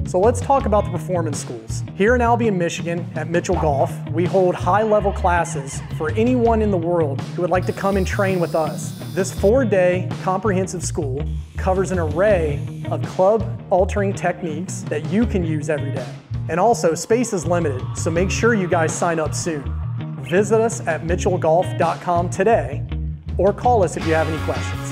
So let's talk about the performance schools. Here in Albion, Michigan, at Mitchell Golf, we hold high-level classes for anyone in the world who would like to come and train with us. This 4-day comprehensive school covers an array of club-altering techniques that you can use every day. And also, space is limited, so make sure you guys sign up soon. Visit us at mitchellgolf.com today, or call us if you have any questions.